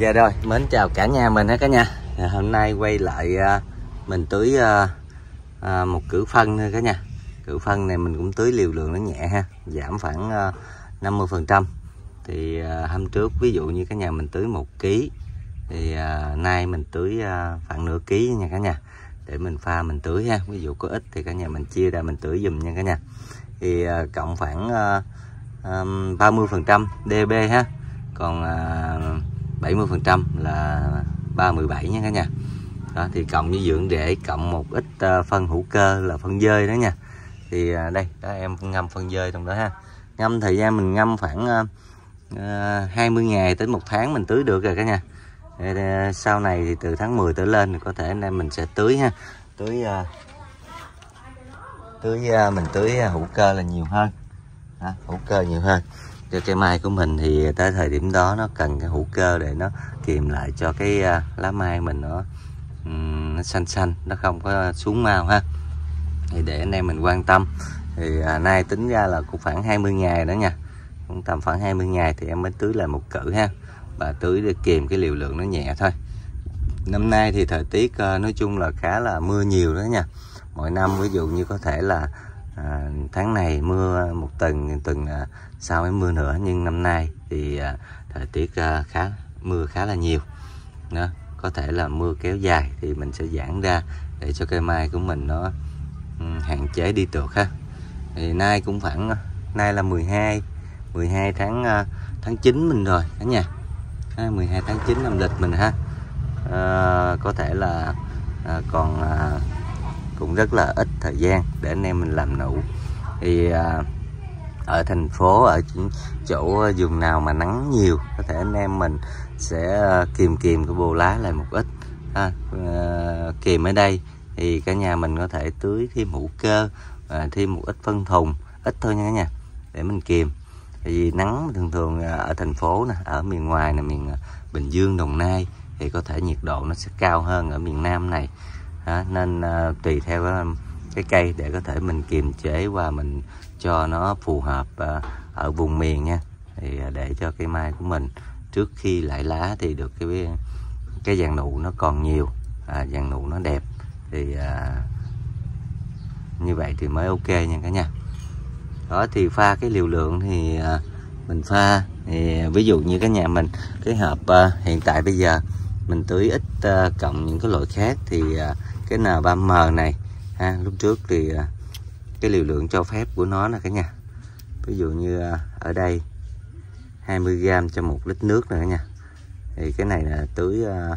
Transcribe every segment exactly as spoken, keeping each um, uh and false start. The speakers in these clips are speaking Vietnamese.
Dạ rồi, mến chào cả nhà mình ha cả nhà. À, hôm nay quay lại à, mình tưới à, à, một cử phân thôi cả nhà. Cử phân này mình cũng tưới liều lượng nó nhẹ ha, giảm khoảng à, năm mươi phần trăm. Thì à, hôm trước ví dụ như cả nhà mình tưới một ký thì à, nay mình tưới à, khoảng nửa ký nha cả nhà. Để mình pha mình tưới ha, ví dụ có ít thì cả nhà mình chia ra mình tưới dùm nha cả nhà. Thì à, cộng khoảng à, à, ba mươi phần trăm đê pê ha. Còn à, bảy mươi phần trăm là ba mươi bảy nha cả nhà. Đó, thì cộng với dưỡng rễ cộng một ít uh, phân hữu cơ là phân dơi đó nha. Thì uh, đây đó em ngâm phân dơi trong đó ha. Ngâm thời gian mình ngâm khoảng uh, uh, hai mươi ngày tới một tháng mình tưới được rồi cả nhà. Thì, uh, sau này thì từ tháng mười trở lên thì có thể anh em mình sẽ tưới ha. Tưới uh, tưới uh, mình tưới hữu cơ là nhiều hơn. Đó, hữu cơ nhiều hơn. Cho cây mai của mình thì tới thời điểm đó nó cần cái hữu cơ để nó kìm lại cho cái uh, lá mai mình nó um, nó xanh xanh, nó không có xuống màu ha. Thì để anh em mình quan tâm thì uh, nay tính ra là cũng khoảng hai mươi ngày đó nha, cũng tầm khoảng hai mươi ngày thì em mới tưới lại một cử ha, và tưới để kìm cái liều lượng nó nhẹ thôi. Năm nay thì thời tiết uh, nói chung là khá là mưa nhiều đó nha. Mỗi năm ví dụ như có thể là À, tháng này mưa một tuần, tuần à, sau mới mưa nữa, nhưng năm nay thì à, thời tiết à, khá mưa khá là nhiều đó. Có thể là mưa kéo dài thì mình sẽ giãn ra để cho cây mai của mình nó um, hạn chế đi trượt ha. Thì nay cũng khoảng nay là mười hai mười hai tháng uh, tháng chín mình rồi cả nhà, à, mười hai tháng chín âm lịch mình ha. À, có thể là à, còn à, cũng rất là ít thời gian để anh em mình làm nụ. Thì à, ở thành phố, ở chỗ vùng nào mà nắng nhiều, có thể anh em mình sẽ kìm kìm cái bồ lá lại một ít à, à, kìm ở đây thì cả nhà mình có thể tưới thêm hữu cơ, à, thêm một ít phân thùng ít thôi nha cả nhà, để mình kìm. Vì nắng thường thường ở thành phố nè, ở miền ngoài nè, miền Bình Dương, Đồng Nai thì có thể nhiệt độ nó sẽ cao hơn ở miền Nam này. À, nên à, tùy theo cái, cái cây để có thể mình kiềm chế và mình cho nó phù hợp à, ở vùng miền nha. Thì à, để cho cây mai của mình trước khi lại lá thì được cái cái dàn nụ nó còn nhiều, à, dàn nụ nó đẹp, thì à, như vậy thì mới ok nha cả nhà. Đó, thì pha cái liều lượng thì à, mình pha thì ví dụ như cái nhà mình cái hộp à, hiện tại bây giờ mình tưới ít uh, cộng những cái loại khác thì uh, cái N ba M này ha, lúc trước thì uh, cái liều lượng cho phép của nó là cả nhà, ví dụ như uh, ở đây hai mươi gam cho một lít nước rồi cả nhà. Thì cái này là tưới uh,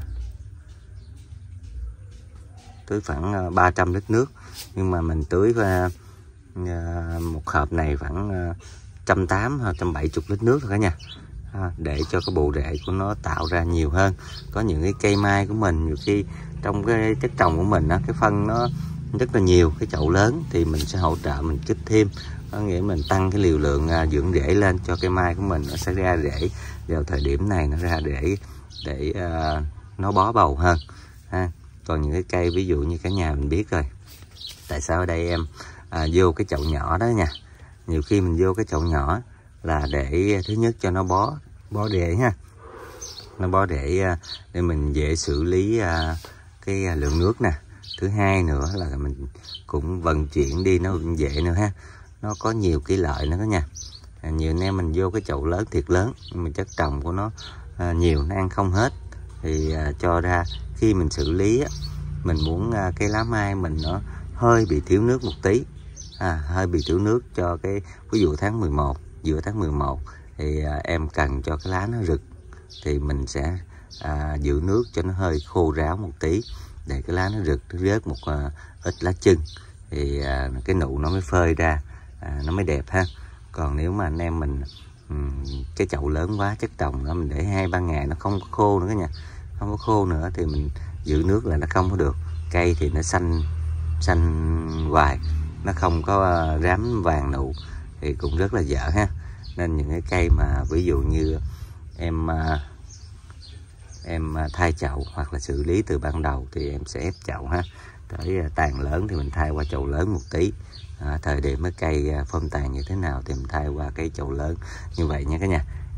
tưới khoảng uh, ba trăm lít nước, nhưng mà mình tưới uh, uh, một hộp này khoảng uh, một trăm tám mươi, một trăm bảy mươi lít nước rồi cả nhà. À, để cho cái bộ rễ của nó tạo ra nhiều hơn. Có những cái cây mai của mình nhiều khi trong cái chất trồng của mình đó, cái phân nó rất là nhiều, cái chậu lớn thì mình sẽ hỗ trợ mình kích thêm, có nghĩa mình tăng cái liều lượng à, dưỡng rễ lên cho cây mai của mình, nó sẽ ra rễ vào thời điểm này, nó ra rễ để à, nó bó bầu hơn ha. Còn những cái cây ví dụ như cả nhà mình biết rồi, tại sao ở đây em à, vô cái chậu nhỏ đó nha, nhiều khi mình vô cái chậu nhỏ là để thứ nhất cho nó bó bó rễ ha, nó bó rễ để mình dễ xử lý cái lượng nước nè. Thứ hai nữa là mình cũng vận chuyển đi nó cũng dễ nữa ha, nó có nhiều cái lợi nữa đó nha. Nhiều anh em mình vô cái chậu lớn thiệt lớn, nhưng mà chất trồng của nó nhiều, nó ăn không hết, thì cho ra khi mình xử lý mình muốn cái lá mai mình nó hơi bị thiếu nước một tí, à, hơi bị thiếu nước cho cái ví dụ tháng mười một, giữa tháng mười một thì à, em cần cho cái lá nó rực thì mình sẽ à, giữ nước cho nó hơi khô ráo một tí để cái lá nó rực, nó rớt một à, ít lá chân thì à, cái nụ nó mới phơi ra, à, nó mới đẹp ha. Còn nếu mà anh em mình um, cái chậu lớn quá, chất trồng nó mình để hai ba ngày nó không có khô nữa cả nhà, không có khô nữa thì mình giữ nước là nó không có được, cây thì nó xanh xanh hoài, nó không có uh, rám vàng nụ thì cũng rất là dở ha. Nên những cái cây mà ví dụ như em uh, em thay chậu hoặc là xử lý từ ban đầu thì em sẽ ép chậu ha, tới uh, tàn lớn thì mình thay qua chậu lớn một tí, à, thời điểm cái cây uh, phong tàn như thế nào thì mình thay qua cái chậu lớn như vậy nha cả nhà.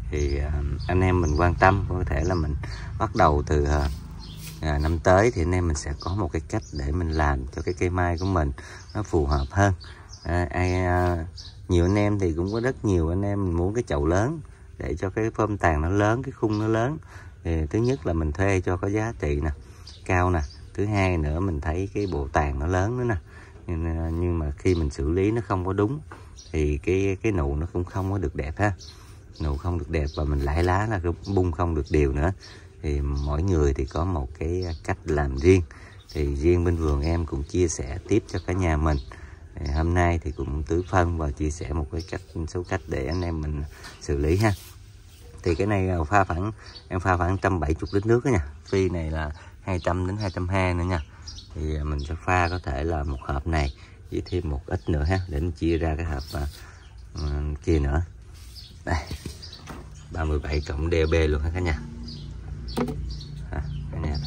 thì à, anh em mình quan tâm, có thể là mình bắt đầu từ à, à, năm tới thì anh em mình sẽ có một cái cách để mình làm cho cái cây mai của mình nó phù hợp hơn. à, ai, à, nhiều anh em thì cũng có rất nhiều anh em muốn cái chậu lớn để cho cái phơm tàn nó lớn, cái khung nó lớn. Thì thứ nhất là mình thuê cho có giá trị nè, cao nè, thứ hai nữa mình thấy cái bộ tàn nó lớn nữa nè, nhưng, nhưng mà khi mình xử lý nó không có đúng thì cái cái nụ nó cũng không có được đẹp ha, nụ không được đẹp và mình lãi lá là cái bung không được đều nữa. Thì mỗi người thì có một cái cách làm riêng, thì riêng bên vườn em cũng chia sẻ tiếp cho cả nhà mình. Thì hôm nay thì cũng tưới phân và chia sẻ một cái cách, số cách để anh em mình xử lý ha. Thì cái này pha khoảng em pha khoảng một trăm bảy mươi lít nước đó nha, phi này là hai trăm đến hai trăm hai mươi nữa nha. Thì mình sẽ pha có thể là một hộp này với thêm một ít nữa ha, để mình chia ra cái hộp uh, kia nữa. Đây, ba mươi bảy cộng đê bê luôn ha cả nhà. À, cả nhà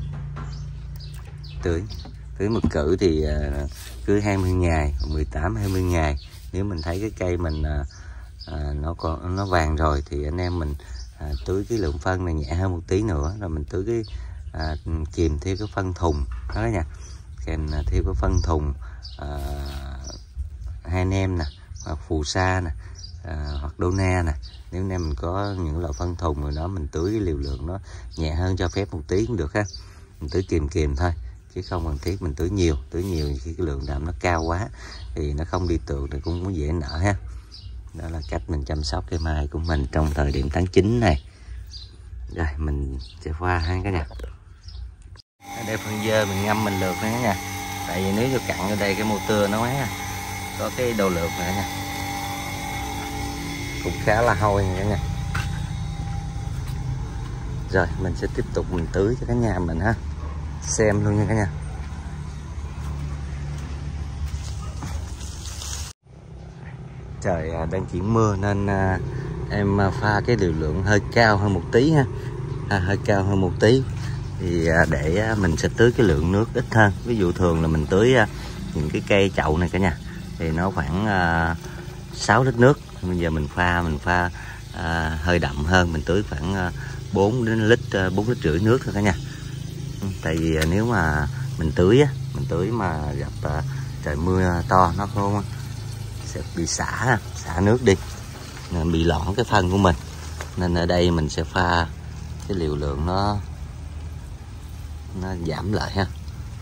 tưới tưới mật cử thì uh, cứ hai mươi ngày, mười tám hai mươi ngày. Nếu mình thấy cái cây mình uh, À, nó còn nó vàng rồi thì anh em mình à, tưới cái lượng phân này nhẹ hơn một tí nữa, rồi mình tưới cái à, kèm theo cái phân thùng đó nha, kèm theo cái phân thùng à, hai nem nè, hoặc phù sa nè, à, hoặc Dona nè. Nếu anh em mình có những loại phân thùng rồi đó, mình tưới cái liều lượng nó nhẹ hơn cho phép một tí cũng được ha, mình tưới kèm kèm thôi chứ không cần thiết mình tưới nhiều. Tưới nhiều khi cái lượng đạm nó cao quá thì nó không đi tược thì cũng có dễ nở ha. Đó là cách mình chăm sóc cây mai của mình trong thời điểm tháng chín này. Rồi mình sẽ pha ha cả nhà. Ở đây phân dơ mình ngâm mình lượt nữa nha, tại vì nếu cho cặn ở đây cái motor nó quá có cái đầu lượt nữa nha, cũng khá là hôi nha cả nhà. Rồi mình sẽ tiếp tục mình tưới cho cả nhà mình ha, xem luôn nha cả nhà. Trời đang chuyển mưa nên à, em pha cái liều lượng hơi cao hơn một tí ha, à, hơi cao hơn một tí thì à, để à, mình sẽ tưới cái lượng nước ít hơn. Ví dụ thường là mình tưới à, những cái cây chậu này cả nhà thì nó khoảng à, sáu lít nước. Bây giờ mình pha mình pha à, hơi đậm hơn, mình tưới khoảng à, bốn đến lít à, bốn lít rưỡi nước thôi cả nhà. Tại vì à, nếu mà mình tưới á, mình tưới mà gặp à, trời mưa to nó không sẽ bị xả xả nước đi, bị lõn cái phân của mình, nên ở đây mình sẽ pha cái liều lượng nó nó giảm lại ha.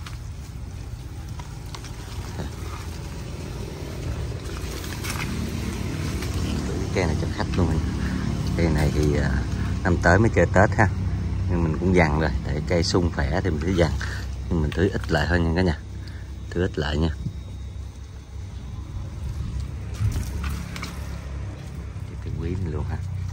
Cây này cho khách luôn, cây này thì năm tới mới chơi Tết ha, nhưng mình cũng dằn rồi để cây sung khỏe thì mình cứ dằn, nhưng mình tưới ít lại thôi nha cả nhà, tưới ít lại nha. Quý mình luôn ha,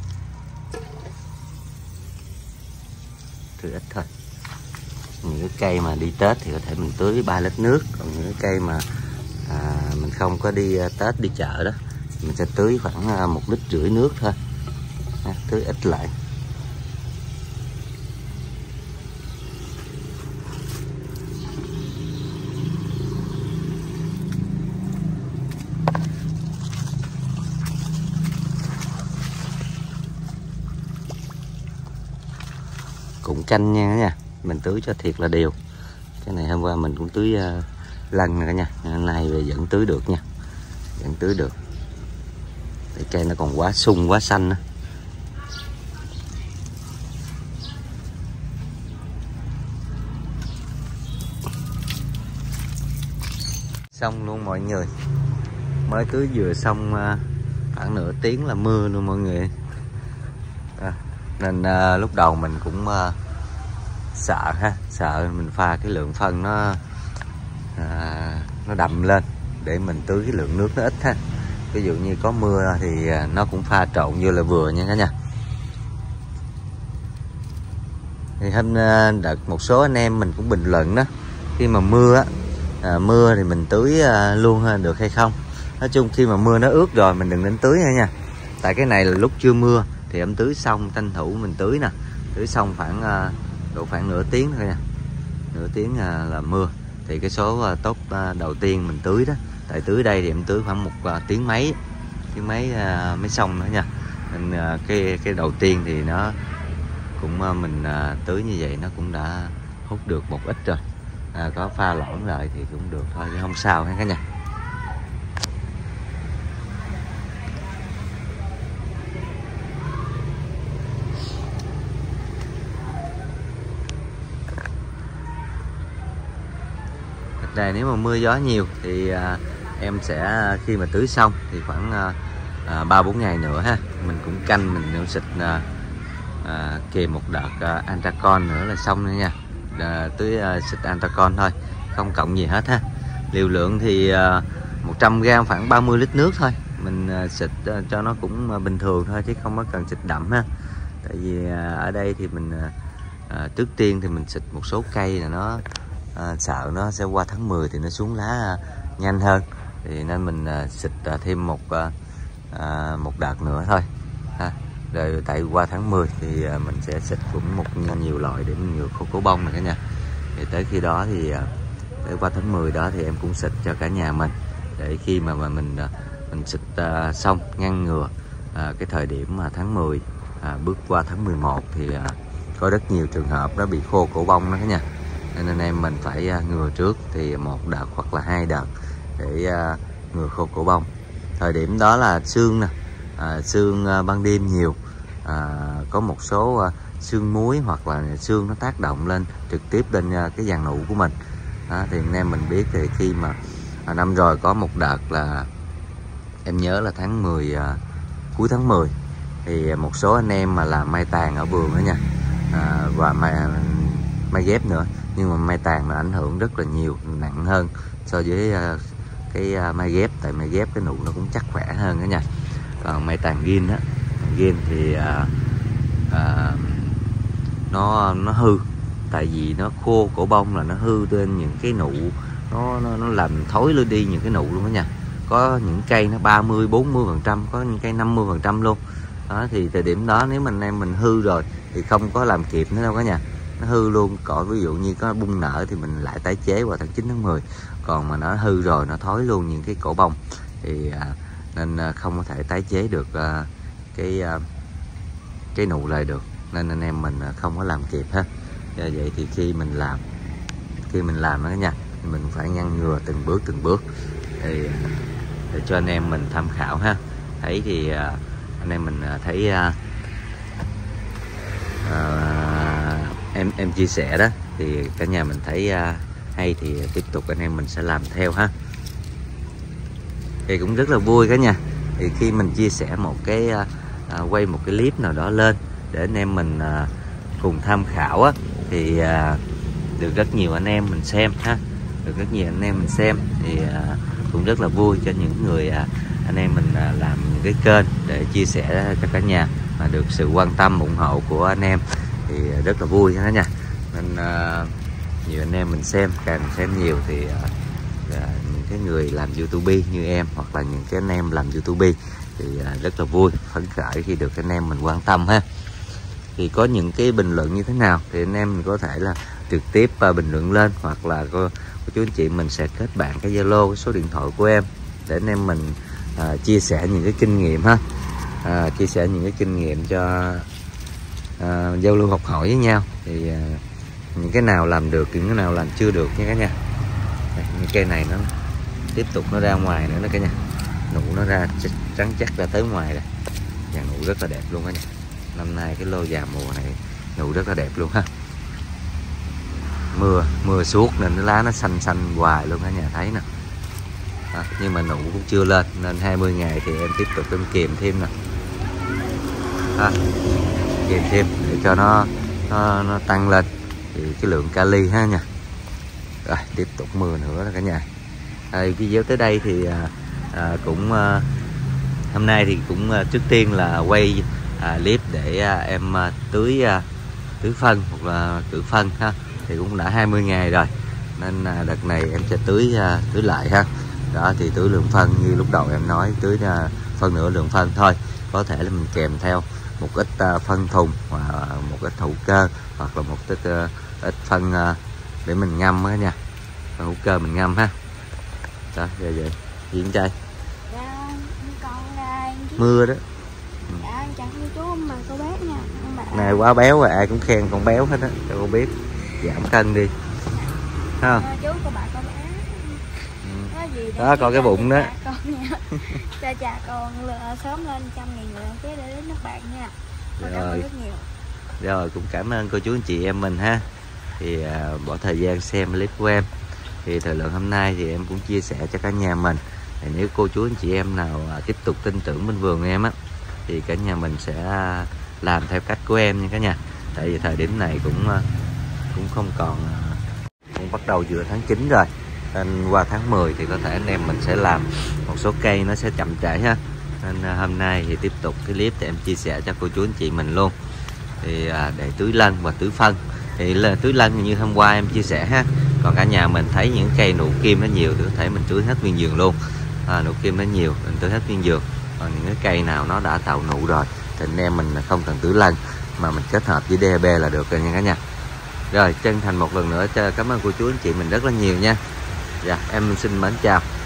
tưới ít thôi. Những cái cây mà đi Tết thì có thể mình tưới ba lít nước, còn những cái cây mà à, mình không có đi Tết đi chợ đó mình sẽ tưới khoảng một lít rưỡi nước thôi ha, tưới ít lại. Cũng canh nha cả nhà, mình tưới cho thiệt là đều. Cái này hôm qua mình cũng tưới uh, lần nè cả nhà, hôm nay về vẫn tưới được nha, vẫn tưới được. Để cây nó còn quá sung quá xanh đó. Xong luôn mọi người, mới tưới vừa xong uh, khoảng nửa tiếng là mưa luôn mọi người. À, nên uh, lúc đầu mình cũng uh, sợ ha, sợ mình pha cái lượng phân nó uh, nó đậm lên để mình tưới cái lượng nước nó ít ha. Ví dụ như có mưa thì uh, nó cũng pha trộn vô là vừa nha cả nhà. Thì hôm uh, đợt một số anh em mình cũng bình luận đó, khi mà mưa á, uh, mưa thì mình tưới uh, luôn ha, được hay không. Nói chung khi mà mưa nó ướt rồi mình đừng nên tưới nha. Tại cái này là lúc chưa mưa thì em tưới xong tranh thủ mình tưới nè, tưới xong khoảng uh, độ khoảng nửa tiếng thôi nha, nửa tiếng uh, là mưa thì cái số uh, tốt uh, đầu tiên mình tưới đó. Tại tưới đây thì em tưới khoảng một uh, tiếng mấy tiếng mấy uh, mới xong nữa nha, Nên à, cái cái đầu tiên thì nó cũng à, mình à, tưới như vậy nó cũng đã hút được một ít rồi. À, có pha loãng lại thì cũng được thôi chứ không sao ha cả nhà. Đây nếu mà mưa gió nhiều thì à, em sẽ khi mà tưới xong thì khoảng ba bốn ngày nữa ha, mình cũng canh mình cũng xịt à, à, kèm một đợt à, Antracon nữa là xong nữa nha. À, tưới à, xịt Antracon thôi, không cộng gì hết ha. Liều lượng thì à, một trăm gam khoảng ba mươi lít nước thôi, mình à, xịt à, cho nó cũng à, bình thường thôi chứ không có cần xịt đậm ha. Tại vì à, ở đây thì mình à, à, trước tiên thì mình xịt một số cây là nó À, sợ nó sẽ qua tháng mười thì nó xuống lá à, nhanh hơn, thì nên mình à, xịt à, thêm một à, à, một đợt nữa thôi ha. Rồi tại qua tháng mười thì à, mình sẽ xịt cũng một nhiều loại để mình ngừa khô cổ bông này cả nhà. Thì tới khi đó thì à, tới qua tháng mười đó thì em cũng xịt cho cả nhà mình, để khi mà, mà mình à, mình xịt à, xong ngăn ngừa à, cái thời điểm mà tháng mười à, bước qua tháng mười một thì à, có rất nhiều trường hợp nó bị khô cổ bông đó cả nhà. Nên anh em mình phải ngừa trước thì một đợt hoặc là hai đợt để ngừa khô cổ bông. Thời điểm đó là sương nè, à, sương ban đêm nhiều, à, có một số sương muối hoặc là sương nó tác động lên trực tiếp lên cái giàn nụ của mình đó, thì anh em mình biết thì khi mà à, năm rồi có một đợt là em nhớ là tháng mười, à, cuối tháng mười thì một số anh em mà làm mai tàn ở vườn đó nha, à, và mai, mai ghép nữa, nhưng mà mai tàn nó ảnh hưởng rất là nhiều, nặng hơn so với uh, cái uh, mai ghép. Tại mai ghép cái nụ nó cũng chắc khỏe hơn đó nha. Còn mai tàn gin á, gin thì uh, uh, nó nó hư, tại vì nó khô cổ bông là nó hư lên những cái nụ, nó nó, nó làm thối lên đi những cái nụ luôn đó nha. Có những cây nó ba mươi bốn mươi phần trăm, có những cây năm mươi phần trăm luôn đó. Thì thời điểm đó nếu mình em mình hư rồi thì không có làm kịp nữa đâu cả nhà, nó hư luôn. Còn ví dụ như có bung nở thì mình lại tái chế vào tháng chín tháng mười, còn mà nó hư rồi nó thối luôn những cái cổ bông thì à, nên à, không có thể tái chế được à, cái à, cái nụ lại được, nên anh em mình à, không có làm kịp ha. Do vậy thì khi mình làm khi mình làm đó nha, thì mình phải ngăn ngừa từng bước từng bước thì để cho anh em mình tham khảo ha. Thấy thì à, anh em mình à, thấy à, à, em em chia sẻ đó thì cả nhà mình thấy uh, hay thì tiếp tục anh em mình sẽ làm theo ha. Thì cũng rất là vui cả nhà. Thì khi mình chia sẻ một cái uh, uh, quay một cái clip nào đó lên để anh em mình uh, cùng tham khảo á, thì uh, được rất nhiều anh em mình xem ha, được rất nhiều anh em mình xem thì uh, cũng rất là vui cho những người uh, anh em mình uh, làm những cái kênh để chia sẻ cho cả nhà, mà được sự quan tâm ủng hộ của anh em thì rất là vui ha nha. Nên uh, nhiều anh em mình xem, càng xem nhiều thì uh, uh, những cái người làm YouTube như em hoặc là những cái anh em làm YouTube thì uh, rất là vui, phấn khởi khi được anh em mình quan tâm ha. Thì có những cái bình luận như thế nào thì anh em mình có thể là trực tiếp uh, bình luận lên, hoặc là cô, cô chú anh chị mình sẽ kết bạn cái Zalo, cái số điện thoại của em để anh em mình uh, chia sẻ những cái kinh nghiệm ha, uh, chia sẻ những cái kinh nghiệm cho uh, giao lưu học hỏi với nhau. Thì uh, những cái nào làm được, những cái nào làm chưa được nha cả nhà. Đây, những cây này nó tiếp tục nó ra ngoài nữa đó cả nhà, nụ nó ra trắng chắc ra tới ngoài rồi, và nụ rất là đẹp luôn cả nhà. Năm nay cái lô già mùa này nụ rất là đẹp luôn ha. Mưa mưa suốt nên cái lá nó xanh xanh hoài luôn cả nhà thấy nè. À, nhưng mà nụ cũng chưa lên nên hai mươi ngày thì em tiếp tục em kìm thêm nè. À, kìm thêm để cho nó nó, nó tăng lên thì cái lượng kali ha nha. Rồi tiếp tục mưa nữa đó cả nhà. À, video tới đây thì à, à, cũng à, hôm nay thì cũng à, trước tiên là quay à, clip để à, em à, tưới à, tưới phân hoặc là cử phân ha. Thì cũng đã hai mươi ngày rồi nên à, đợt này em sẽ tưới à, tưới lại ha. Đó thì tưới lượng phân như lúc đầu em nói, tưới à, phân nửa lượng phân thôi. Có thể là mình kèm theo một ít uh, phân thùng và một ít hữu cơ, hoặc là một ít, uh, ít phân uh, để mình ngâm á nha, phân hữu cơ mình ngâm ha. Đó, vậy vậy. Gì anh trai? Mưa đó. Dạ em chào cô chú mà cô bác nha. Này quá béo rồi, ai cũng khen con béo hết á, cho cô biết giảm cân đi ha. À, chú cô bà cô bác có gì đó coi cái bụng đó con nha. Cho cha con sớm lên trăm nghìn người đăng ký để đến nước bạn nha. Con cảm ơn rất nhiều. Rồi cũng cảm ơn cô chú anh chị em mình ha, thì à, bỏ thời gian xem clip của em. Thì thời lượng hôm nay thì em cũng chia sẻ cho cả nhà mình, thì nếu cô chú anh chị em nào à, tiếp tục tin tưởng bên vườn em á, thì cả nhà mình sẽ làm theo cách của em nha cả nhà. Tại vì thời điểm này cũng cũng không còn, cũng bắt đầu giữa tháng chín rồi, nên qua tháng mười thì có thể anh em mình sẽ làm một số cây nó sẽ chậm trễ ha. Nên hôm nay thì tiếp tục cái clip để em chia sẻ cho cô chú anh chị mình luôn, thì à, để tưới lân và tưới phân. Thì là tưới lân như hôm qua em chia sẻ ha, còn cả nhà mình thấy những cây nụ kim nó nhiều thì có thể mình tưới hết nguyên vườn luôn. À, nụ kim nó nhiều mình tưới hết nguyên vườn, còn những cái cây nào nó đã tạo nụ rồi thì anh em mình không cần tưới lân mà mình kết hợp với đê a bê là được rồi nha cả nhà. Rồi chân thành một lần nữa cảm ơn cô chú anh chị mình rất là nhiều nha. Dạ em xin mến chào.